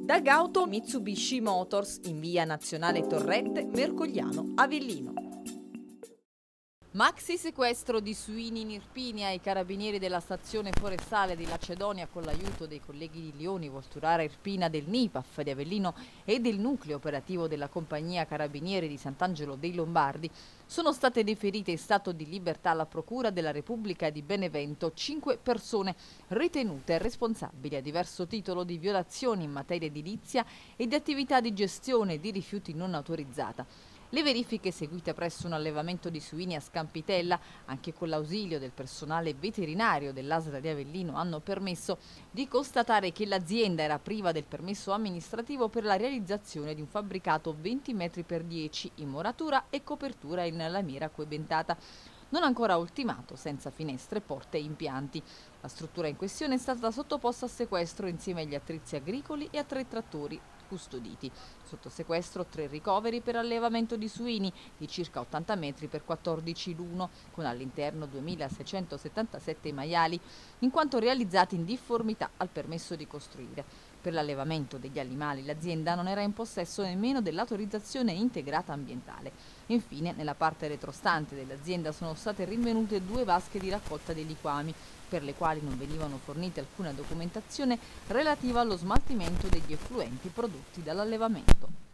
Da Gauto Mitsubishi Motors in via Nazionale Torrette, Mercogliano, Avellino. Maxi sequestro di suini in Irpinia. I carabinieri della stazione forestale di Lacedonia, con l'aiuto dei colleghi di Lioni, Volturara Irpina del NIPAF di Avellino e del nucleo operativo della compagnia carabinieri di Sant'Angelo dei Lombardi, sono state deferite in stato di libertà alla Procura della Repubblica di Benevento 5 persone ritenute responsabili a diverso titolo di violazioni in materia edilizia e di attività di gestione di rifiuti non autorizzata. Le verifiche eseguite presso un allevamento di suini a Scampitella, anche con l'ausilio del personale veterinario dell'ASL di Avellino, hanno permesso di constatare che l'azienda era priva del permesso amministrativo per la realizzazione di un fabbricato 20 metri per 10 in muratura e copertura in lamiera coebentata, non ancora ultimato, senza finestre, porte e impianti. La struttura in questione è stata sottoposta a sequestro insieme agli attrezzi agricoli e a 3 trattori custoditi. Sotto sequestro 3 ricoveri per allevamento di suini di circa 80 metri per 14 l'uno, con all'interno 2677 maiali, in quanto realizzati in difformità al permesso di costruire. Per l'allevamento degli animali l'azienda non era in possesso nemmeno dell'autorizzazione integrata ambientale. Infine, nella parte retrostante dell'azienda sono state rinvenute 2 vasche di raccolta dei liquami, per le quali non venivano fornite alcuna documentazione relativa allo smaltimento degli effluenti prodotti dall'allevamento.